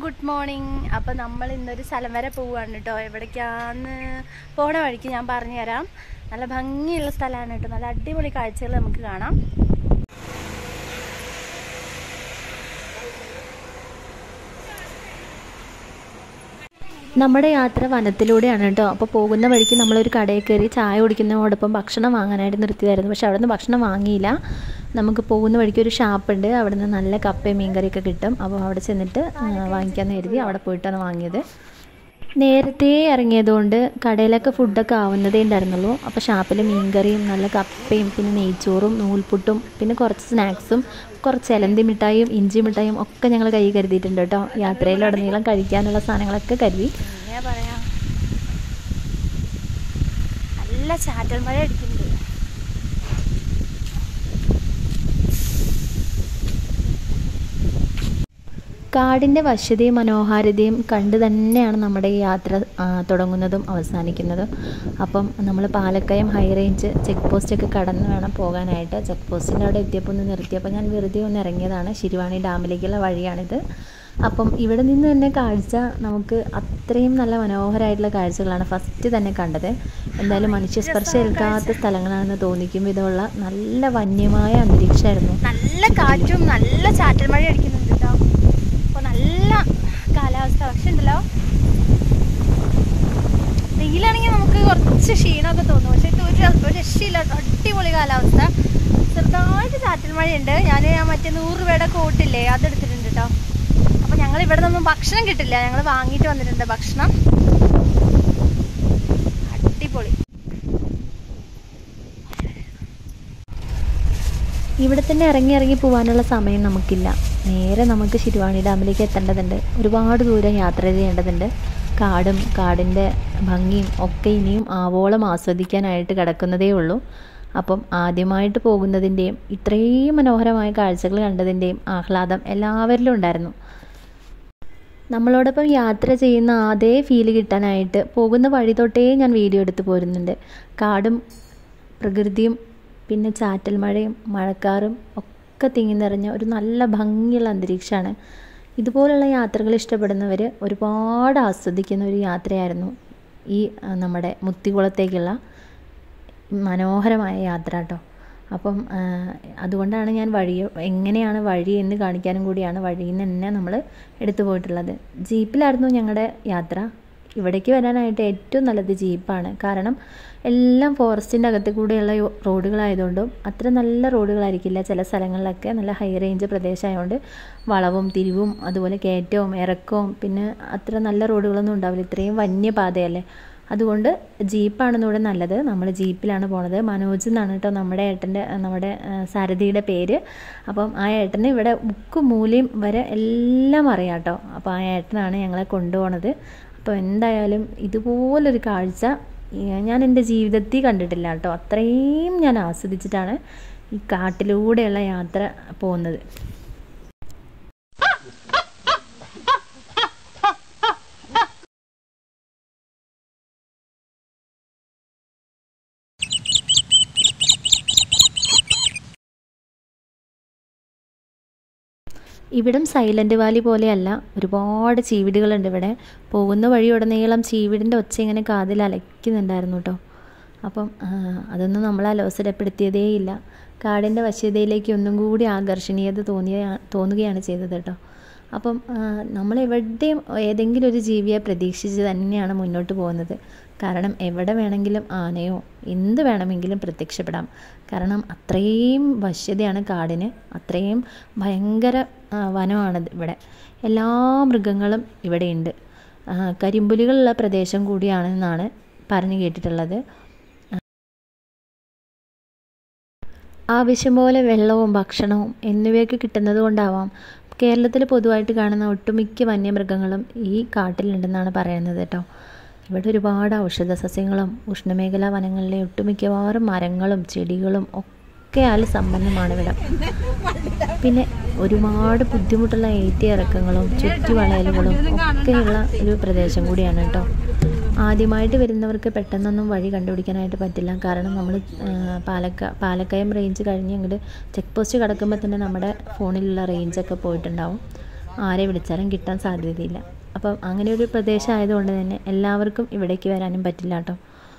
Good morning. അപ്പോൾ നമ്മൾ ഇന്നൊരു സ്ഥലം വരെ പോവുകയാണ് കേട്ടോ. എവിടേക്കാന്ന് പോണ വഴിക്ക് ഞാൻ പറഞ്ഞു തരാം. നല്ല ഭംഗിയുള്ള സ്ഥലമാണ് കേട്ടോ. നല്ല അടിപൊളി കാഴ്ചകൾ നമുക്ക് കാണാം. നമ്മുടെ യാത്ര വനത്തിലൂടെയാണ് കേട്ടോ. അപ്പോൾ പോകുന്ന വഴിക്ക് നമ്മളൊരു കടയിൽ കയറി ചായ കുടിക്കുന്നതോടൊപ്പം ഭക്ഷണം വാങ്ങാനായിട്ട് നിർത്തിയതായിരുന്നു. പക്ഷെ അവിടെ നിന്ന് ഭക്ഷണം വാങ്ങിയില്ല. നമുക്ക് പോകുന്ന വഴിക്ക് ഒരു ഷാപ്പുണ്ട്. അവിടെ നിന്ന് നല്ല കപ്പയും മീൻകറിയൊക്കെ കിട്ടും. അപ്പോൾ അവിടെ ചെന്നിട്ട് വാങ്ങിക്കാമെന്ന് കരുതി അവിടെ പോയിട്ടാണ് വാങ്ങിയത്. നേരത്തെ ഇറങ്ങിയതുകൊണ്ട് കടയിലൊക്കെ ഫുഡൊക്കെ ആവുന്നതേ ഉണ്ടായിരുന്നുള്ളൂ. അപ്പോൾ ഷാപ്പിൽ മീൻകറിയും നല്ല കപ്പയും പിന്നെ നെയ്ച്ചോറും നൂൽപുട്ടും പിന്നെ കുറച്ച് സ്നാക്സും കുറച്ച് എലന്തി മിഠായും ഇഞ്ചി മിഠായും ഒക്കെ ഞങ്ങൾ കൈ കരുതിയിട്ടുണ്ട് കേട്ടോ. യാത്രയിലുടനീളം കഴിക്കാനുള്ള സാധനങ്ങളൊക്കെ കരുതി. എങ്ങനെയാ പറയാ, നല്ല ചാറ്റൽ മഴ അടിക്കുന്നുണ്ട്. കാടിൻ്റെ വശ്യതയും മനോഹാരിതയും കണ്ട് തന്നെയാണ് നമ്മുടെ ഈ യാത്ര തുടങ്ങുന്നതും അവസാനിക്കുന്നതും. അപ്പം നമ്മൾ പാലക്കയം ഹൈ റേഞ്ച് ചെക്ക് പോസ്റ്റൊക്കെ കടന്ന് വേണം പോകാനായിട്ട്. ചെക്ക് പോസ്റ്റിൻ്റെ അവിടെ എത്തിയപ്പോൾ ഒന്ന് നിർത്തിയപ്പോൾ ഞാൻ വെറുതെ ഒന്ന് ഇറങ്ങിയതാണ്. ശിരുവാണി ഡാമിലേക്കുള്ള വഴിയാണിത്. അപ്പം ഇവിടെ നിന്ന് തന്നെ കാഴ്ച നമുക്ക് അത്രയും നല്ല മനോഹരമായിട്ടുള്ള കാഴ്ചകളാണ് ഫസ്റ്റ് തന്നെ കണ്ടത്. എന്തായാലും മനുഷ്യസ്പർശം ഏൽക്കാത്ത സ്ഥലങ്ങളാണെന്ന് തോന്നിക്കും വിധമുള്ള നല്ല വന്യമായ അന്തരീക്ഷമായിരുന്നു. നല്ല കാറ്റും നല്ല ചാറ്റൽ മഴ അടിക്കുന്നുണ്ട് കേട്ടോ. അപ്പോൾ നല്ല കാലാവസ്ഥ. പക്ഷെ ഉണ്ടല്ലോ, വെയിലാണെങ്കിൽ നമുക്ക് കുറച്ച് ക്ഷീണമൊക്കെ തോന്നും. പക്ഷെ ഇത് ഒരു രക്ഷയില്ല, അടിപൊളി കാലാവസ്ഥ. ചെറുതായിട്ട് ചാറ്റൽ മഴയുണ്ട്. ഞാൻ മറ്റേ 100 രൂപയുടെ കോട്ടില്ലേ അതെടുത്തിട്ടുണ്ട് കേട്ടോ. അപ്പോൾ ഞങ്ങൾ ഇവിടെ നിന്നൊന്നും ഭക്ഷണം കിട്ടില്ല. ഞങ്ങൾ വാങ്ങിയിട്ട് വന്നിട്ടുണ്ട് ഭക്ഷണം. അടിപൊളി. ഇവിടെ തന്നെ ഇറങ്ങി പോകാനുള്ള സമയം നമുക്കില്ല. നേരെ നമുക്ക് ശിരുവാണി ഡാമിലേക്ക് എത്തേണ്ടതുണ്ട്. ഒരുപാട് ദൂരം യാത്ര ചെയ്യേണ്ടതുണ്ട്. കാടും കാടിൻ്റെ ഭംഗിയും ഒക്കെ ഇനിയും ആവോളം ആസ്വദിക്കാനായിട്ട് കിടക്കുന്നതേ ഉള്ളൂ. അപ്പം ആദ്യമായിട്ട് പോകുന്നതിൻ്റെയും ഇത്രയും മനോഹരമായ കാഴ്ചകൾ കണ്ടതിൻ്റെയും ആഹ്ലാദം എല്ലാവരിലും ഉണ്ടായിരുന്നു. നമ്മളോടൊപ്പം യാത്ര ചെയ്യുന്ന അതേ ഫീല് കിട്ടാനായിട്ട് പോകുന്ന വഴി തൊട്ടേ ഞാൻ വീഡിയോ എടുത്ത് പോരുന്നുണ്ട്. കാടും പ്രകൃതിയും പിന്നെ ചാറ്റൽ മഴയും മഴക്കാറും ഒക്കെ തിങ്ങി നിറഞ്ഞ ഒരു നല്ല ഭംഗിയുള്ള അന്തരീക്ഷമാണ്. ഇതുപോലുള്ള യാത്രകൾ ഇഷ്ടപ്പെടുന്നവർ ഒരുപാട് ആസ്വദിക്കുന്ന ഒരു യാത്രയായിരുന്നു ഈ നമ്മുടെ മുത്തികുളത്തേക്കുള്ള മനോഹരമായ യാത്ര കേട്ടോ. അപ്പം അതുകൊണ്ടാണ് ഞാൻ എങ്ങനെയാണ് വഴി എന്ന് കാണിക്കാനും കൂടിയാണ് വഴിയിൽ നിന്ന് തന്നെ നമ്മൾ എടുത്തു പോയിട്ടുള്ളത്. ജീപ്പിലായിരുന്നു ഞങ്ങളുടെ യാത്ര. ഇവിടേക്ക് വരാനായിട്ട് ഏറ്റവും നല്ലത് ജീപ്പാണ്. കാരണം എല്ലാം ഫോറസ്റ്റിൻ്റെ അകത്ത് കൂടെയുള്ള റോഡുകളായതുകൊണ്ടും അത്ര നല്ല റോഡുകളായിരിക്കില്ല. ചില സ്ഥലങ്ങളിലൊക്കെ നല്ല ഹൈ റേഞ്ച് പ്രദേശമായതുകൊണ്ട് വളവും തിരിവും അതുപോലെ കയറ്റവും ഇറക്കവും പിന്നെ അത്ര നല്ല റോഡുകളൊന്നും ഉണ്ടാവില്ല. ഇത്രയും വന്യപാതയല്ലേ. അതുകൊണ്ട് ജീപ്പാണെന്നിവിടെ നല്ലത്. നമ്മൾ ജീപ്പിലാണ് പോണത്. മനോജ് എന്നാണ് കേട്ടോ നമ്മുടെ സാരഥിയുടെ പേര്. അപ്പം ആ ഏട്ടന് ഇവിടെ മുക്കും മൂലയും വരെ എല്ലാം അറിയാം കേട്ടോ. അപ്പോൾ ആ ഏട്ടനാണ് ഞങ്ങളെ കൊണ്ടുപോണത്. അപ്പോൾ എന്തായാലും ഇതുപോലൊരു കാഴ്ച ഞാൻ എൻ്റെ ജീവിതത്തിൽ കണ്ടിട്ടില്ല കേട്ടോ. അത്രയും ഞാൻ ആസ്വദിച്ചിട്ടാണ് ഈ കാട്ടിലൂടെയുള്ള യാത്ര പോകുന്നത്. ഇവിടം സൈലൻറ്റ് വാലി പോലെയല്ല, ഒരുപാട് ചീവിടുകളുണ്ട് ഇവിടെ. പോകുന്ന വഴിയുടനീളം ചീവിടിൻ്റെ ഒച്ച ഇങ്ങനെ കാതിൽ അലയ്ക്കുന്നുണ്ടായിരുന്നു കേട്ടോ. അപ്പം അതൊന്നും നമ്മൾ അലോസരപ്പെടുത്തിയതേയില്ല. കാടിൻ്റെ വശ്യതയിലേക്ക് ഒന്നും കൂടി ആകർഷണീയത തോന്നുകയാണ് ചെയ്തത് കേട്ടോ. അപ്പം നമ്മളെവിടെയും ഏതെങ്കിലും ഒരു ജീവിയെ പ്രതീക്ഷിച്ച് തന്നെയാണ് മുന്നോട്ട് പോകുന്നത്. കാരണം എവിടെ വേണമെങ്കിലും ആനയോ എന്ത് വേണമെങ്കിലും പ്രത്യക്ഷപ്പെടാം. കാരണം അത്രയും വശ്യതയാണ് കാടിന്. അത്രയും ഭയങ്കര വനമാണ് ഇവിടെ. എല്ലാ മൃഗങ്ങളും ഇവിടെയുണ്ട്. കരിമ്പുലികളുള്ള പ്രദേശം കൂടിയാണെന്നാണ് പറഞ്ഞു കേട്ടിട്ടുള്ളത്. ആവശ്യം പോലെ വെള്ളവും ഭക്ഷണവും എന്നിവയൊക്കെ കിട്ടുന്നത് കൊണ്ടാവാം കേരളത്തിൽ പൊതുവായിട്ട് കാണുന്ന ഒട്ടുമിക്ക വന്യമൃഗങ്ങളും ഈ കാട്ടിലുണ്ടെന്നാണ് പറയുന്നത് കേട്ടോ. ഇവിടെ ഒരുപാട് ഔഷധ സസ്യങ്ങളും ഉഷ്ണമേഖലാ വനങ്ങളിലെ ഒട്ടുമിക്കവാറും മരങ്ങളും ചെടികളും ഒക്കെയാൽ സമ്പന്നമാണ് ഇവിടെ. പിന്നെ ഒരുപാട് ബുദ്ധിമുട്ടുള്ള ഏറ്റിയിറക്കങ്ങളും ചുറ്റുവളയലുകളും ഒക്കെയുള്ള ഒരു പ്രദേശം കൂടിയാണ് കേട്ടോ. ആദ്യമായിട്ട് വരുന്നവർക്ക് പെട്ടെന്നൊന്നും വഴി കണ്ടുപിടിക്കാനായിട്ട് പറ്റില്ല. കാരണം നമ്മൾ പാലക്കയം റേഞ്ച് കഴിഞ്ഞ് അങ്ങോട്ട് ചെക്ക് പോസ്റ്റ് കടക്കുമ്പോൾ തന്നെ നമ്മുടെ ഫോണിലുള്ള റേഞ്ചൊക്കെ പോയിട്ടുണ്ടാവും. ആരെ വിളിച്ചാലും കിട്ടാൻ സാധ്യതയില്ല. അപ്പം അങ്ങനെ ഒരു പ്രദേശം ആയതുകൊണ്ട് തന്നെ എല്ലാവർക്കും ഇവിടേക്ക് വരാനും പറ്റില്ല കേട്ടോ.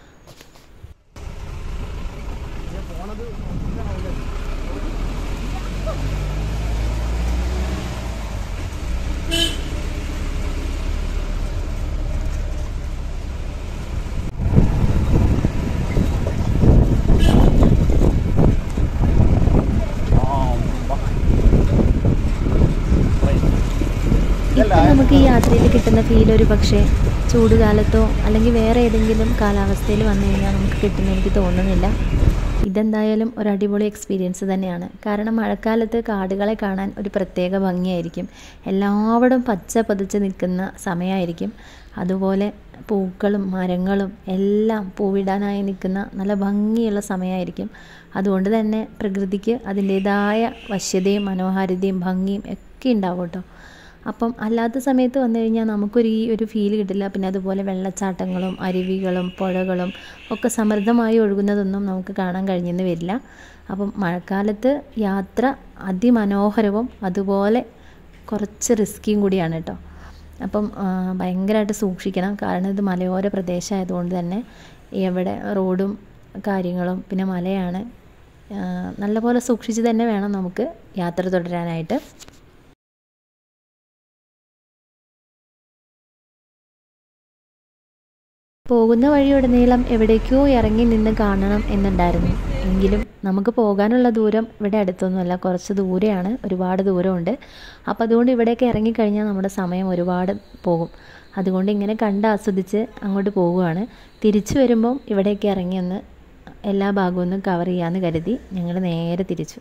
ഇപ്പം നമുക്ക് ഈ യാത്രയിൽ കിട്ടുന്ന ഫീൽ ഒരു പക്ഷേ ചൂടുകാലത്തോ അല്ലെങ്കിൽ വേറെ ഏതെങ്കിലും കാലാവസ്ഥയിൽ വന്നു കഴിഞ്ഞാൽ നമുക്ക് കിട്ടുമെന്ന് എനിക്ക് തോന്നുന്നില്ല. ഇതെന്തായാലും ഒരു അടിപൊളി എക്സ്പീരിയൻസ് തന്നെയാണ്. കാരണം മഴക്കാലത്ത് കാടുകളെ കാണാൻ ഒരു പ്രത്യേക ഭംഗിയായിരിക്കും. എല്ലാവരും പച്ച പതിച്ച് നിൽക്കുന്ന സമയമായിരിക്കും. അതുപോലെ പൂക്കളും മരങ്ങളും എല്ലാം പൂവിടാനായി നിൽക്കുന്ന നല്ല ഭംഗിയുള്ള സമയമായിരിക്കും. അതുകൊണ്ട് തന്നെ പ്രകൃതിക്ക് അതിൻ്റേതായ വശ്യതയും മനോഹാരിതയും ഭംഗിയും ഒക്കെ ഉണ്ടാവും കേട്ടോ. അപ്പം അല്ലാത്ത സമയത്ത് വന്നു കഴിഞ്ഞാൽ നമുക്കൊരു ഈ ഒരു ഫീൽ കിട്ടില്ല. പിന്നെ അതുപോലെ വെള്ളച്ചാട്ടങ്ങളും അരുവികളും പുഴകളും ഒക്കെ സമൃദ്ധമായി ഒഴുകുന്നതൊന്നും നമുക്ക് കാണാൻ കഴിഞ്ഞെന്ന് വരില്ല. അപ്പം മഴക്കാലത്ത് യാത്ര അതിമനോഹരവും അതുപോലെ കുറച്ച് റിസ്ക്കിയും കൂടിയാണ് കേട്ടോ. അപ്പം ഭയങ്കരമായിട്ട് സൂക്ഷിക്കണം. കാരണം ഇത് മലയോര പ്രദേശമായതുകൊണ്ട് തന്നെ എവിടെ റോഡും കാര്യങ്ങളും പിന്നെ മലയാണ്. നല്ലപോലെ സൂക്ഷിച്ച് തന്നെ വേണം നമുക്ക് യാത്ര തുടരാനായിട്ട്. പോകുന്ന വഴിയുടനീളം എവിടേക്കോ ഇറങ്ങി നിന്ന് കാണണം എന്നുണ്ടായിരുന്നു. എങ്കിലും നമുക്ക് പോകാനുള്ള ദൂരം ഇവിടെ അടുത്തൊന്നുമല്ല, കുറച്ച് ദൂരെയാണ്, ഒരുപാട് ദൂരമുണ്ട്. അപ്പോൾ അതുകൊണ്ട് ഇവിടെയൊക്കെ ഇറങ്ങിക്കഴിഞ്ഞാൽ നമ്മുടെ സമയം ഒരുപാട് പോകും. അതുകൊണ്ട് ഇങ്ങനെ കണ്ട് ആസ്വദിച്ച് അങ്ങോട്ട് പോവുകയാണ്. തിരിച്ചു വരുമ്പം ഇവിടെയൊക്കെ ഇറങ്ങി ഒന്ന് എല്ലാ ഭാഗവും ഒന്ന് കവർ ചെയ്യാമെന്ന് കരുതി ഞങ്ങൾ നേരെ തിരിച്ചു.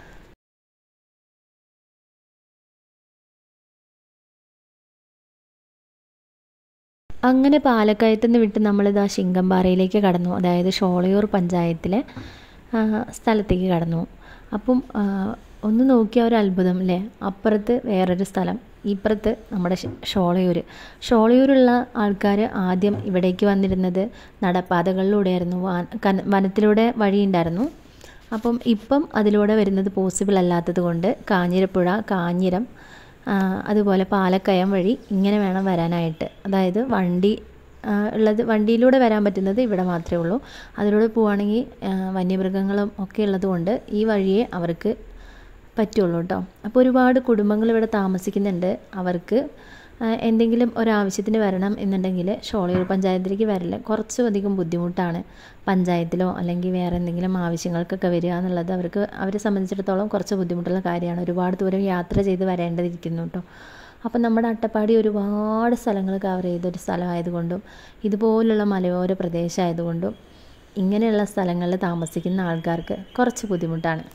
അങ്ങനെ പാലക്കയത്ത് നിന്ന് വിട്ട് നമ്മളിതാ ശിങ്കംപാറയിലേക്ക് കടന്നു. അതായത് ഷോളയൂർ പഞ്ചായത്തിലെ സ്ഥലത്തേക്ക് കടന്നു. അപ്പം ഒന്ന് നോക്കിയ ഒരു അത്ഭുതം അല്ലേ. അപ്പുറത്ത് വേറൊരു സ്ഥലം, ഇപ്പുറത്ത് നമ്മുടെ ഷോളയൂരുള്ള ആൾക്കാർ ആദ്യം ഇവിടേക്ക് വന്നിരുന്നത് നടപ്പാതകളിലൂടെയായിരുന്നു. വനത്തിലൂടെ വഴിയുണ്ടായിരുന്നു. അപ്പം ഇപ്പം അതിലൂടെ വരുന്നത് പോസിബിൾ അല്ലാത്തത് കൊണ്ട് കാഞ്ഞിരപ്പുഴ, കാഞ്ഞിരം, അതുപോലെ പാലക്കയം വഴി ഇങ്ങനെ വേണം വരാനായിട്ട്. അതായത് വണ്ടിയിലൂടെ വരാൻ പറ്റുന്നത് ഇവിടെ മാത്രമേ ഉള്ളൂ. അതിലൂടെ പോവുകയാണെങ്കിൽ വന്യമൃഗങ്ങളും ഒക്കെ ഉള്ളത് കൊണ്ട് ഈ വഴിയേ അവർക്ക് പറ്റുള്ളൂ കേട്ടോ. അപ്പോൾ ഒരുപാട് കുടുംബങ്ങൾ ഇവിടെ താമസിക്കുന്നുണ്ട്. അവർക്ക് എന്തെങ്കിലും ഒരാവശ്യത്തിന് വരണം എന്നുണ്ടെങ്കിൽ ഷോളയൂർ പഞ്ചായത്തിലേക്ക് വരല് കുറച്ചധികം ബുദ്ധിമുട്ടാണ്. പഞ്ചായത്തിലോ അല്ലെങ്കിൽ വേറെ എന്തെങ്കിലും ആവശ്യങ്ങൾക്കൊക്കെ വരിക എന്നുള്ളത് അവരെ സംബന്ധിച്ചിടത്തോളം കുറച്ച് ബുദ്ധിമുട്ടുള്ള കാര്യമാണ്. ഒരുപാട് ദൂരം യാത്ര ചെയ്ത് വരേണ്ടതിരിക്കുന്നു കേട്ടോ. അപ്പം നമ്മുടെ അട്ടപ്പാടി ഒരുപാട് സ്ഥലങ്ങൾ കവർ ചെയ്തൊരു സ്ഥലമായതുകൊണ്ടും ഇതുപോലുള്ള മലയോര പ്രദേശമായതുകൊണ്ടും ഇങ്ങനെയുള്ള സ്ഥലങ്ങളിൽ താമസിക്കുന്ന ആൾക്കാർക്ക് കുറച്ച് ബുദ്ധിമുട്ടാണ്.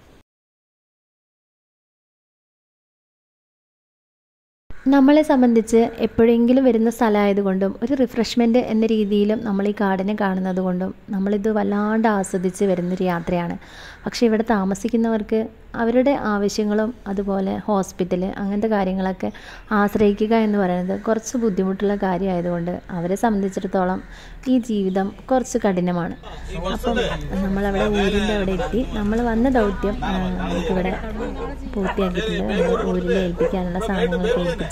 നമ്മളെ സംബന്ധിച്ച് എപ്പോഴെങ്കിലും വരുന്ന സ്ഥലമായതുകൊണ്ടും ഒരു റിഫ്രഷ്മെൻറ്റ് എന്ന രീതിയിലും നമ്മൾ ഈ കാടിനെ കാണുന്നത് കൊണ്ടും നമ്മളിത് വല്ലാണ്ട് ആസ്വദിച്ച് വരുന്നൊരു യാത്രയാണ്. പക്ഷേ ഇവിടെ താമസിക്കുന്നവർക്ക് അവരുടെ ആവശ്യങ്ങളും അതുപോലെ ഹോസ്പിറ്റൽ അങ്ങനത്തെ കാര്യങ്ങളൊക്കെ ആശ്രയിക്കുക എന്ന് പറയുന്നത് കുറച്ച് ബുദ്ധിമുട്ടുള്ള കാര്യമായതുകൊണ്ട് അവരെ സംബന്ധിച്ചിടത്തോളം ഈ ജീവിതം കുറച്ച് കഠിനമാണ്. അപ്പം നമ്മളവിടെ ഊരിൻ്റെ അവിടെ എത്തി. നമ്മൾ വന്ന ദൗത്യം നമുക്കിവിടെ പൂർത്തിയാക്കിയിട്ടുണ്ട്. നമ്മൾ ഊരിൽ ഏൽപ്പിക്കാനുള്ള സാധനങ്ങളൊക്കെ ഏൽപ്പിച്ച്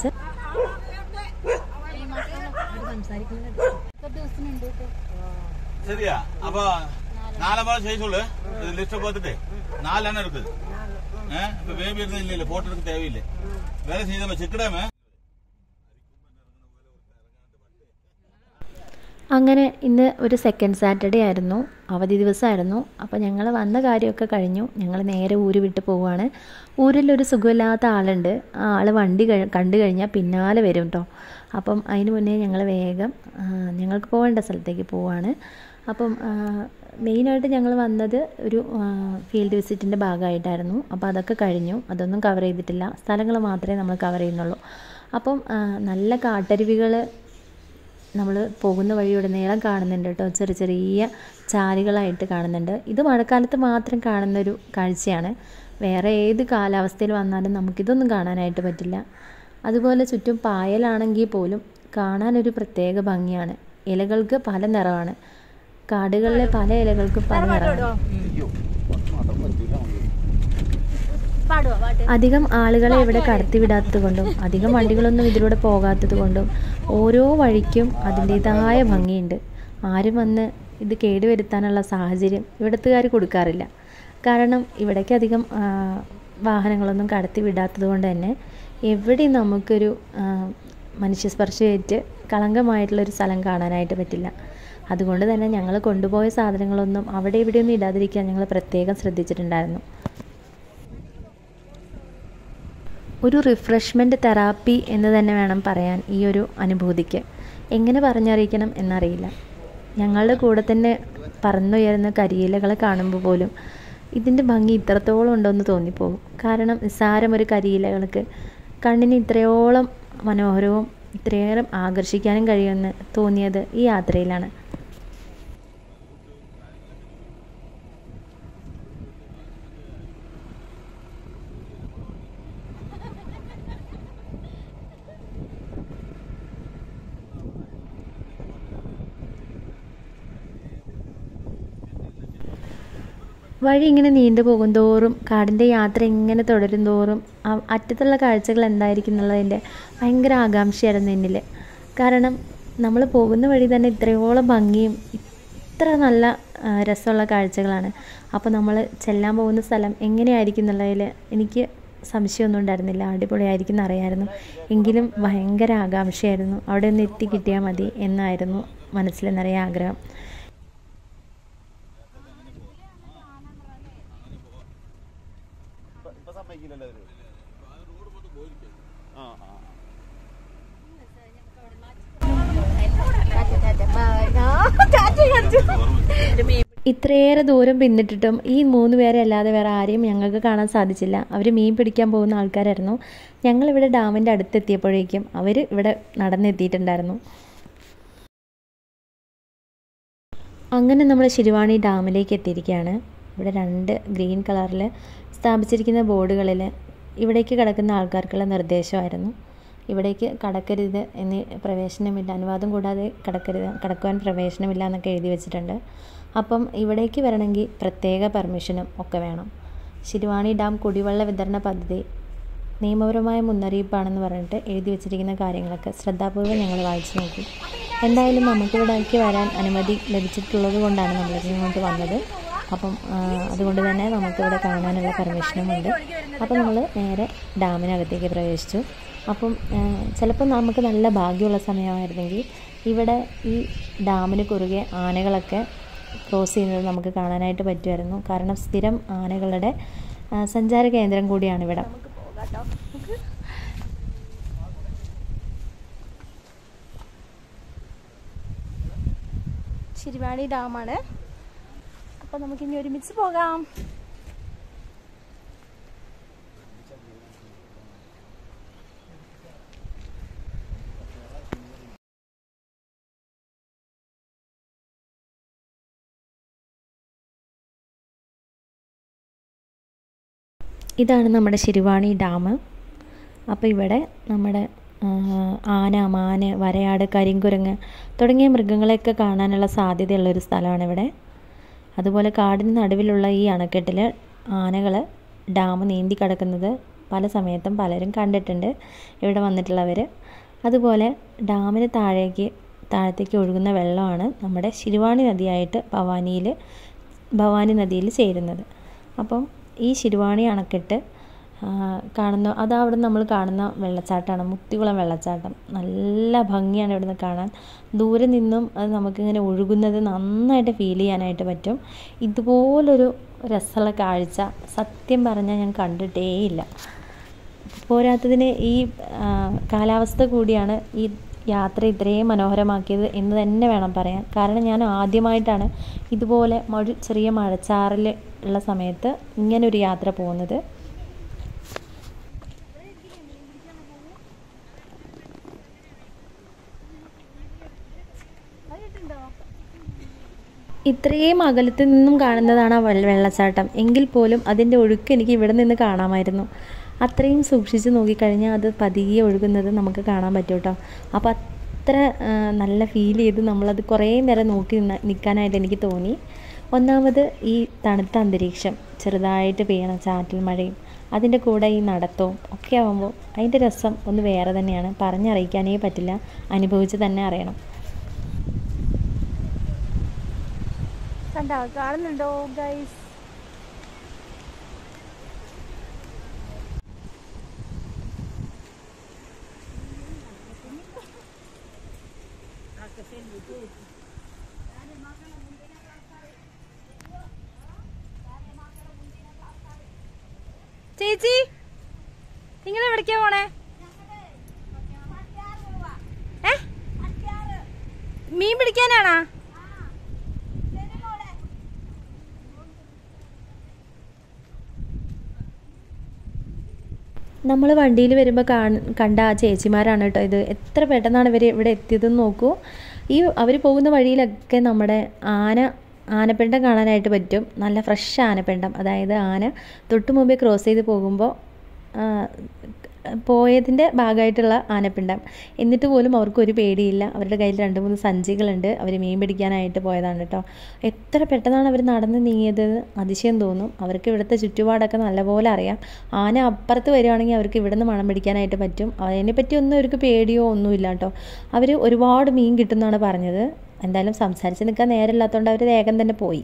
சரியா அப்ப 4 மாதம் செய்ய சொல்லு. லிஸ்ட் பார்த்துட்டு 4 எண்ணம் இருக்குது. இப்ப பேபி இருந்தா இல்ல போட்டோ எடுக்க தேவையில்லை. வேலை செய்த சிக்கடாம. അങ്ങനെ ഇന്ന് ഒരു സെക്കൻഡ് സാറ്റർഡേ ആയിരുന്നു, അവധി ദിവസമായിരുന്നു. അപ്പോൾ ഞങ്ങൾ വന്ന കാര്യമൊക്കെ കഴിഞ്ഞു. ഞങ്ങൾ നേരെ ഊര് വിട്ട് പോവുകയാണ്. ഊരിലൊരു സുഖമില്ലാത്ത ആളുണ്ട്. ആ ആൾ വണ്ടി കണ്ടു കഴിഞ്ഞാൽ പിന്നാലെ വരും കേട്ടോ. അപ്പം അതിന് മുന്നേ ഞങ്ങൾ വേഗം ഞങ്ങൾക്ക് പോകേണ്ട സ്ഥലത്തേക്ക് പോവുകയാണ്. അപ്പം മെയിനായിട്ട് ഞങ്ങൾ വന്നത് ഒരു ഫീൽഡ് വിസിറ്റിൻ്റെ ഭാഗമായിട്ടായിരുന്നു. അപ്പോൾ അതൊക്കെ കഴിഞ്ഞു. അതൊന്നും കവർ ചെയ്തിട്ടില്ല. സ്ഥലങ്ങൾ മാത്രമേ നമ്മൾ കവർ ചെയ്യുന്നുള്ളൂ. അപ്പം നല്ല കാട്ടരുവികൾ നമ്മൾ പോകുന്ന വഴിയുടനീളം കാണുന്നുണ്ട് കേട്ടോ. ചെറിയ ചെറിയ ചാലുകളായിട്ട് കാണുന്നുണ്ട്. ഇത് മഴക്കാലത്ത് മാത്രം കാണുന്നൊരു കാഴ്ചയാണ്. വേറെ ഏത് കാലാവസ്ഥയിൽ വന്നാലും നമുക്കിതൊന്നും കാണാനായിട്ട് പറ്റില്ല. അതുപോലെ ചുറ്റും പായലാണെങ്കിൽ പോലും കാണാനൊരു പ്രത്യേക ഭംഗിയാണ്. ഇലകൾക്ക് പല നിറമാണ്. കാടുകളിലെ പല ഇലകൾക്കും പല നിറമാണ്. അധികം ആളുകളെ ഇവിടെ കടത്തിവിടാത്തത് കൊണ്ടും അധികം വണ്ടികളൊന്നും ഇതിലൂടെ പോകാത്തത് കൊണ്ടും ഓരോ വഴിക്കും അതിൻ്റേതായ ഭംഗിയുണ്ട്. ആരും വന്ന് ഇത് കേടുവരുത്താനുള്ള സാഹചര്യം ഇവിടുത്തുകാർ കൊടുക്കാറില്ല. കാരണം ഇവിടേക്ക് അധികം വാഹനങ്ങളൊന്നും കടത്തി വിടാത്തത് കൊണ്ട് തന്നെ എവിടെയും നമുക്കൊരു മനുഷ്യസ്പർശമേറ്റ് കളങ്കമായിട്ടുള്ളൊരു സ്ഥലം കാണാനായിട്ട് പറ്റില്ല. അതുകൊണ്ട് തന്നെ ഞങ്ങൾ കൊണ്ടുപോയ സാധനങ്ങളൊന്നും അവിടെ ഇവിടെയൊന്നും ഇടാതിരിക്കാൻ ഞങ്ങൾ പ്രത്യേകം ശ്രദ്ധിച്ചിട്ടുണ്ടായിരുന്നു. ഒരു റിഫ്രഷ്മെൻറ്റ് തെറാപ്പി എന്ന് തന്നെ വേണം പറയാൻ ഈ ഒരു അനുഭൂതിക്ക്. എങ്ങനെ പറഞ്ഞറിയിക്കണം എന്നറിയില്ല. ഞങ്ങളുടെ കൂടെ തന്നെ പറന്നുയരുന്ന കരിയിലകളെ കാണുമ്പോൾ പോലും ഇതിൻ്റെ ഭംഗി ഇത്രത്തോളം ഉണ്ടോയെന്ന് തോന്നിപ്പോകും. കാരണം നിസ്സാരം ഒരു കരിയിലകൾക്ക് കണ്ണിന് ഇത്രയോളം മനോഹരവും ഇത്രയേറെ ആകർഷിക്കാനും കഴിയുമെന്ന് തോന്നിയത് ഈ യാത്രയിലാണ്. വഴി ഇങ്ങനെ നീണ്ടു പോകും തോറും കാടിൻ്റെ യാത്ര ഇങ്ങനെ തുടരും തോറും അറ്റത്തുള്ള കാഴ്ചകൾ എന്തായിരിക്കും എന്നുള്ളതിൻ്റെ ഭയങ്കര ആകാംക്ഷയായിരുന്നു എന്നിൽ. കാരണം നമ്മൾ പോകുന്ന വഴി തന്നെ ഇത്രയോളം ഭംഗിയും ഇത്ര നല്ല രസമുള്ള കാഴ്ചകളാണ്. അപ്പോൾ നമ്മൾ ചെല്ലാൻ പോകുന്ന സ്ഥലം എങ്ങനെയായിരിക്കും എന്നുള്ളതിൽ എനിക്ക് സംശയമൊന്നും ഉണ്ടായിരുന്നില്ല. അടിപൊളിയായിരിക്കും എന്നറിയായിരുന്നു. എങ്കിലും ഭയങ്കര ആകാംക്ഷയായിരുന്നു. അവിടെ ഒന്ന് എത്തിക്കിട്ടിയാൽ മതി എന്നായിരുന്നു മനസ്സിൽ നിറയെ ആഗ്രഹം. ഇത്രയേറെ ദൂരം പിന്നിട്ടിട്ടും ഈ 3 പേരെ അല്ലാതെ വേറെ ആരെയും ഞങ്ങൾക്ക് കാണാൻ സാധിച്ചില്ല. അവർ മീൻ പിടിക്കാൻ പോകുന്ന ആൾക്കാരായിരുന്നു. ഞങ്ങളിവിടെ ഡാമിൻ്റെ അടുത്തെത്തിയപ്പോഴേക്കും അവർ ഇവിടെ നടന്നെത്തിയിട്ടുണ്ടായിരുന്നു. അങ്ങനെ നമ്മൾ ശിരുവാണി ഡാമിലേക്ക് എത്തിയിരിക്കുകയാണ്. ഇവിടെ 2 ഗ്രീൻ കളറിൽ സ്ഥാപിച്ചിരിക്കുന്ന ബോർഡുകളിൽ ഇവിടേക്ക് കിടക്കുന്ന ആൾക്കാർക്കുള്ള നിർദ്ദേശമായിരുന്നു. ഇവിടേക്ക് കടക്കരുത് എന്ന് പ്രവേശനമില്ല, അനുവാദം കൂടാതെ കടക്കുവാൻ പ്രവേശനമില്ല എന്നൊക്കെ എഴുതി വെച്ചിട്ടുണ്ട്. അപ്പം ഇവിടേക്ക് വരണമെങ്കിൽ പ്രത്യേക പെർമിഷനും ഒക്കെ വേണം. ശിരുവാണി ഡാം കുടിവെള്ള വിതരണ പദ്ധതി നിയമപരമായ മുന്നറിയിപ്പാണെന്ന് പറഞ്ഞിട്ട് എഴുതി വെച്ചിരിക്കുന്ന കാര്യങ്ങളൊക്കെ ശ്രദ്ധാപൂർവ്വം ഞങ്ങൾ വായിച്ചു നോക്കി. എന്തായാലും നമുക്കിവിടേക്ക് വരാൻ അനുമതി ലഭിച്ചിട്ടുള്ളത് കൊണ്ടാണ് നമ്മളിങ്ങോട്ട് വന്നത്. അപ്പം അതുകൊണ്ട് തന്നെ നമുക്കിവിടെ കാണാനുള്ള പെർമിഷനുമുണ്ട്. അപ്പം നമ്മൾ നേരെ ഡാമിനകത്തേക്ക് പ്രവേശിച്ചു. അപ്പം ചിലപ്പോൾ നമുക്ക് നല്ല ഭാഗ്യമുള്ള സമയമായിരുന്നെങ്കിൽ ഇവിടെ ഈ ഡാമിന് കുറുകെ ആനകളൊക്കെ ക്രോസ് ചെയ്യുന്നത് നമുക്ക് കാണാനായിട്ട് പറ്റുമായിരുന്നു. കാരണം സ്ഥിരം ആനകളുടെ സഞ്ചാര കേന്ദ്രം കൂടിയാണ് ഇവിടെ. ശിരുവാണി ഡാമാണ്. അപ്പോൾ നമുക്കിനി ഒരുമിച്ച് പോകാം. ഇതാണ് നമ്മുടെ ശിരുവാണി ഡാം. അപ്പോൾ ഇവിടെ നമ്മുടെ ആന, മാന്, വരയാട്, കരിങ്കുരങ്ങ് തുടങ്ങിയ മൃഗങ്ങളെയൊക്കെ കാണാനുള്ള സാധ്യതയുള്ളൊരു സ്ഥലമാണ് ഇവിടെ. അതുപോലെ കാടിന് നടുവിലുള്ള ഈ അണക്കെട്ടിൽ ആനകൾ ഡാം നീന്തി കിടക്കുന്നത് പല സമയത്തും പലരും കണ്ടിട്ടുണ്ട് ഇവിടെ വന്നിട്ടുള്ളവർ. അതുപോലെ ഡാമിന് താഴത്തേക്ക് ഒഴുകുന്ന വെള്ളമാണ് നമ്മുടെ ശിരുവാണി നദിയായിട്ട് ഭവാനി നദിയിൽ ചേരുന്നത്. അപ്പം ഈ ശിരുവാണി അണക്കെട്ട് കാണുന്ന അവിടെ നമ്മൾ കാണുന്ന വെള്ളച്ചാട്ടമാണ് മുക്തികുളം വെള്ളച്ചാട്ടം. നല്ല ഭംഗിയാണ് ഇവിടുന്ന് കാണാൻ. ദൂരെ നിന്നും അത് നമുക്കിങ്ങനെ ഒഴുകുന്നത് നന്നായിട്ട് ഫീൽ ചെയ്യാനായിട്ട് പറ്റും. ഇതുപോലൊരു രസമുള്ള കാഴ്ച സത്യം പറഞ്ഞാൽ ഞാൻ കണ്ടിട്ടേയില്ല. പോരാത്തതിന് ഈ കാലാവസ്ഥ കൂടിയാണ് ഈ യാത്ര ഇത്രയും മനോഹരമാക്കിയത് എന്ന് തന്നെ വേണം പറയാൻ. കാരണം ഞാൻ ആദ്യമായിട്ടാണ് ഇതുപോലെ ചെറിയ മഴച്ചാറിൽ ഉള്ള സമയത്ത് ഇങ്ങനൊരു യാത്ര പോകുന്നത്. ഇത്രയും അകലത്ത് നിന്നും കാണുന്നതാണ് ആ വെള്ളച്ചാട്ടം. എങ്കിൽ പോലും അതിൻ്റെ ഒഴുക്ക് എനിക്ക് ഇവിടെ നിന്ന് കാണാമായിരുന്നു. അത്രയും സൂക്ഷിച്ച് നോക്കിക്കഴിഞ്ഞാൽ അത് പതിയെ ഒഴുകുന്നത് നമുക്ക് കാണാൻ പറ്റും കേട്ടോ. അപ്പോൾ അത്ര നല്ല ഫീൽ ചെയ്ത് നമ്മളത് കുറേ നേരം നോക്കി നിൽക്കാനായിട്ട് എനിക്ക് തോന്നി. ഒന്നാമത് ഈ തണുത്ത അന്തരീക്ഷം, ചെറുതായിട്ട് പെയ്യണ ചാറ്റൽ മഴയും അതിൻ്റെ കൂടെ ഈ നടത്തവും ഒക്കെ ആകുമ്പോൾ അതിൻ്റെ രസം ഒന്ന് വേറെ തന്നെയാണ്. പറഞ്ഞറിയിക്കാനേ പറ്റില്ല, അനുഭവിച്ച് തന്നെ അറിയണം. കണ്ടോ, കാണുന്നുണ്ടോ ഗൈസ്? ചേച്ചി, നിങ്ങൾ എവിടേക്കാ പോണേ? മീൻ പിടിക്കാനാണോ? നമ്മൾ വണ്ടിയിൽ വരുമ്പോൾ കണ്ട ആ ചേച്ചിമാരാണ് കേട്ടോ ഇത്. എത്ര പെട്ടെന്നാണ് ഇവർ ഇവിടെ എത്തിയതെന്ന് നോക്കൂ. അവർ പോകുന്ന വഴിയിലൊക്കെ നമ്മുടെ ആനപ്പിണ്ടം കാണാനായിട്ട് പറ്റും. നല്ല ഫ്രഷ് ആനപ്പിണ്ടം, അതായത് ആന തൊട്ട് മുമ്പേ ക്രോസ് ചെയ്ത് പോകുമ്പോൾ പോയതിൻ്റെ ഭാഗമായിട്ടുള്ള ആനപ്പിണ്ടം. എന്നിട്ട് പോലും അവർക്കൊരു പേടിയില്ല. അവരുടെ കയ്യിൽ 2-3 സഞ്ചികളുണ്ട്. അവർ മീൻ പിടിക്കാനായിട്ട് പോയതാണ് കേട്ടോ. എത്ര പെട്ടെന്നാണ് അവർ നടന്ന് നീങ്ങിയത്, അതിശയം തോന്നും. അവർക്ക് ഇവിടുത്തെ ചുറ്റുപാടൊക്കെ നല്ലപോലെ അറിയാം. ആന അപ്പുറത്ത് വരികയാണെങ്കിൽ അവർക്ക് ഇവിടുന്ന് മണം പിടിക്കാനായിട്ട് പറ്റും. അതിനെപ്പറ്റി ഒന്നും അവർക്ക് പേടിയോ ഒന്നുമില്ല കേട്ടോ. അവർ ഒരുപാട് മീൻ കിട്ടുമെന്നാണ് പറഞ്ഞത്. എന്തായാലും സംസാരിച്ച് നിൽക്കാൻ നേരമില്ലാത്തതുകൊണ്ട് അവർ വേഗം തന്നെ പോയി.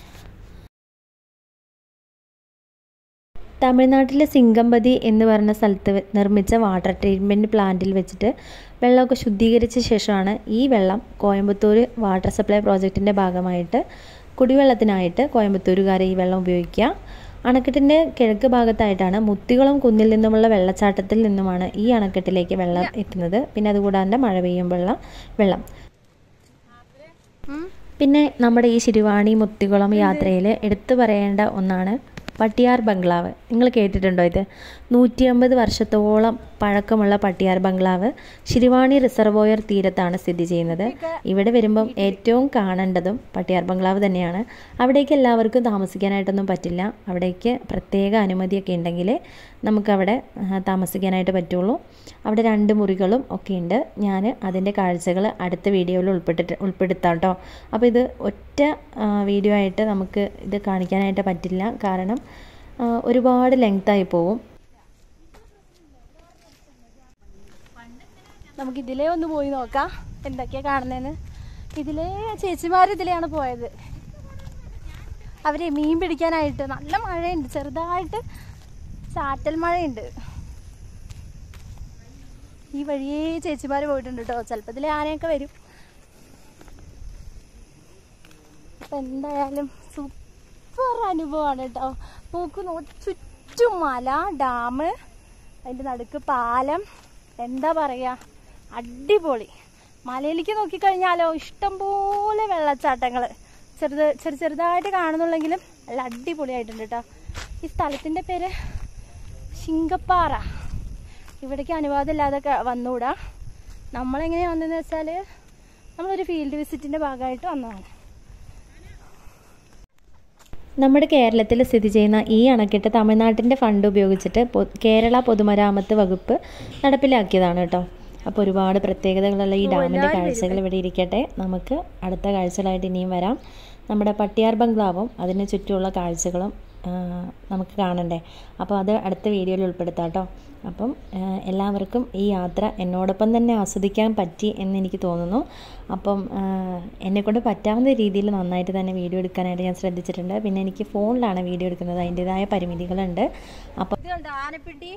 തമിഴ്നാട്ടിലെ സിംഗമ്പതി എന്ന് പറഞ്ഞ സ്ഥലത്ത് നിർമ്മിച്ച വാട്ടർ ട്രീറ്റ്മെൻറ്റ് പ്ലാന്റിൽ വെച്ചിട്ട് വെള്ളമൊക്കെ ശുദ്ധീകരിച്ച ശേഷമാണ് ഈ വെള്ളം കോയമ്പത്തൂർ വാട്ടർ സപ്ലൈ പ്രോജക്റ്റിൻ്റെ ഭാഗമായിട്ട് കുടിവെള്ളത്തിനായിട്ട് കോയമ്പത്തൂരുകാർ ഈ വെള്ളം ഉപയോഗിക്കുക. അണക്കെട്ടിൻ്റെ കിഴക്ക് ഭാഗത്തായിട്ടാണ് മുത്തികുളം കുന്നിൽ നിന്നുമുള്ള വെള്ളച്ചാട്ടത്തിൽ നിന്നുമാണ് ഈ അണക്കെട്ടിലേക്ക് വെള്ളം എത്തുന്നത്. പിന്നെ അതുകൂടാതെ മഴ പെയ്യുമ്പോഴുള്ള വെള്ളം. പിന്നെ നമ്മുടെ ഈ ശിരുവാണി മുത്തികുളം യാത്രയിൽ എടുത്തു പറയേണ്ട ഒന്നാണ് പട്ടിയാർ ബംഗ്ലാവ്. നിങ്ങൾ കേട്ടിട്ടുണ്ടോ ഇത്? 150 വർഷത്തോളം പഴക്കമുള്ള പട്ടിയാർ ബംഗ്ലാവ് ശിരുവാണി റിസർവോയർ തീരത്താണ് സ്ഥിതി ചെയ്യുന്നത്. ഇവിടെ വരുമ്പം ഏറ്റവും കാണേണ്ടതും പട്ടിയാർ ബംഗ്ലാവ് തന്നെയാണ്. അവിടേക്ക് എല്ലാവർക്കും താമസിക്കാനായിട്ടൊന്നും പറ്റില്ല. അവിടേക്ക് പ്രത്യേക അനുമതിയൊക്കെ ഉണ്ടെങ്കിൽ നമുക്കവിടെ താമസിക്കാനായിട്ട് പറ്റുള്ളൂ. അവിടെ 2 മുറികളും ഒക്കെ ഉണ്ട്. ഞാൻ അതിൻ്റെ കാഴ്ചകൾ അടുത്ത വീഡിയോയിൽ ഉൾപ്പെടുത്താം കേട്ടോ. അപ്പോൾ ഇത് ഒറ്റ വീഡിയോ ആയിട്ട് നമുക്ക് ഇത് കാണിക്കാനായിട്ട് പറ്റില്ല, കാരണം ഒരുപാട് ലെങ്തായി പോവും. നമുക്കിതിലേ ഒന്ന് പോയി നോക്കാം എന്തൊക്കെയാണ് കാണുന്നതെന്ന്. ചേച്ചിമാർ ഇതിലെയാണ് പോയത്. അവരെ മീൻ പിടിക്കാനായിട്ട്. നല്ല മഴയുണ്ട്, ചെറുതായിട്ട് ചാറ്റൽ മഴയുണ്ട്. ഈ വഴിയേ ചേച്ചിമാർ പോയിട്ടുണ്ട് കേട്ടോ. ചിലപ്പോൾ ഇതിലെ ആനയൊക്കെ വരും. അപ്പം എന്തായാലും സൂപ്പർ അനുഭവമാണ് കേട്ടോ. ചുറ്റും മല, ഡാം, അതിൻ്റെ നടുക്ക് പാലം, എന്താ പറയുക, അടിപൊളി. മലയിലേക്ക് നോക്കിക്കഴിഞ്ഞാലോ ഇഷ്ടംപോലെ വെള്ളച്ചാട്ടങ്ങൾ ചെറുതായിട്ട് കാണുന്നുള്ളെങ്കിലും നല്ല അടിപൊളിയായിട്ടുണ്ട് കേട്ടോ. ഈ സ്ഥലത്തിൻ്റെ പേര് ശിങ്കപ്പാറ. ഇവിടേക്ക് അനുവാദം ഇല്ലാതെ വന്നുകൂടാ. നമ്മളെങ്ങനെയാണ് വന്നതെന്ന് വെച്ചാൽ നമ്മളൊരു ഫീൽഡ് വിസിറ്റിൻ്റെ ഭാഗമായിട്ട് വന്നതാണ്. നമ്മുടെ കേരളത്തിൽ സ്ഥിതി ചെയ്യുന്ന ഈ അണക്കെട്ട് തമിഴ്നാട്ടിൻ്റെ ഫണ്ട് ഉപയോഗിച്ചിട്ട് കേരള പൊതുമരാമത്ത് വകുപ്പ് നടപ്പിലാക്കിയതാണ് കേട്ടോ. അപ്പോൾ ഒരുപാട് പ്രത്യേകതകളുള്ള ഈ ഡാമിൻ്റെ കാഴ്ചകൾ ഇവിടെ ഇരിക്കട്ടെ. നമുക്ക് അടുത്ത കാഴ്ചകളായിട്ട് ഇനിയും വരാം. നമ്മുടെ പട്ടിയാർ ബംഗ്ലാവും അതിന് ചുറ്റുമുള്ള കാഴ്ചകളും നമുക്ക് കാണണ്ടേ. അപ്പോൾ അത് അടുത്ത വീഡിയോയിൽ ഉൾപ്പെടുത്താം കേട്ടോ. അപ്പം എല്ലാവർക്കും ഈ യാത്ര എന്നോടൊപ്പം തന്നെ ആസ്വദിക്കാൻ പറ്റി എന്നെനിക്ക് തോന്നുന്നു. അപ്പം എന്നെക്കൊണ്ട് പറ്റാവുന്ന രീതിയിൽ നന്നായിട്ട് തന്നെ വീഡിയോ എടുക്കാനായിട്ട് ഞാൻ ശ്രദ്ധിച്ചിട്ടുണ്ട്. പിന്നെ എനിക്ക് ഫോണിലാണ് വീഡിയോ എടുക്കുന്നത്, അതിൻ്റെതായ പരിമിതികളുണ്ട്. അപ്പം ആനപ്പിണ്ടി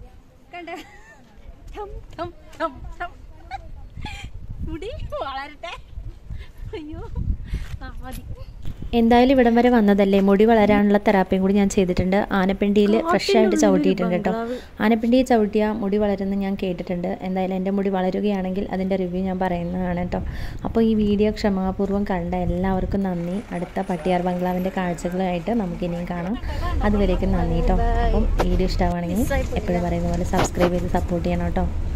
വളരട്ടെ. അയ്യോ മതി. എന്തായാലും ഇവിടം വരെ വന്നതല്ലേ, മുടി വളരാനുള്ള തെറാപ്പിയും കൂടി ഞാൻ ചെയ്തിട്ടുണ്ട്. ആനപ്പിണ്ടിയിൽ ഫ്രഷായിട്ട് ചവിട്ടിയിട്ടുണ്ട് കേട്ടോ. ആനപ്പിണ്ടിയിൽ ചവിട്ടിയാൽ മുടി വളരുമെന്ന് ഞാൻ കേട്ടിട്ടുണ്ട്. എന്തായാലും എൻ്റെ മുടി വളരുകയാണെങ്കിൽ അതിൻ്റെ റിവ്യൂ ഞാൻ പറയുന്നതാണ് കേട്ടോ. അപ്പോൾ ഈ വീഡിയോ ക്ഷമാപൂർവ്വം കണ്ട എല്ലാവർക്കും നന്ദി. അടുത്ത പട്ടിയാർ ബംഗ്ലാവിൻ്റെ കാഴ്ചകളായിട്ട് നമുക്കിനിയും കാണാം. അതുവരേക്കും നന്ദി കേട്ടോ. അപ്പം വീഡിയോ ഇഷ്ടമാണെങ്കിൽ എപ്പോഴും പറയുന്ന പോലെ സബ്സ്ക്രൈബ് ചെയ്ത് സപ്പോർട്ട് ചെയ്യണം കേട്ടോ.